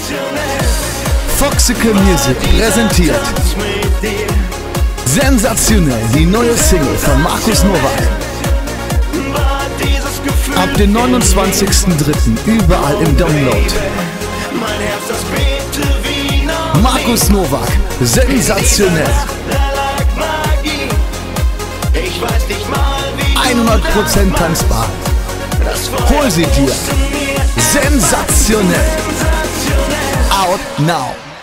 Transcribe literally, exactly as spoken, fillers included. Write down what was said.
Foxical Music präsentiert sensationell die neue Single von Markus Nowak. Ab dem neunundzwanzigsten dritten überall im Download. Markus Nowak, sensationell. hundert Prozent tanzbar. Hol sie dir. Sensationell. Out now.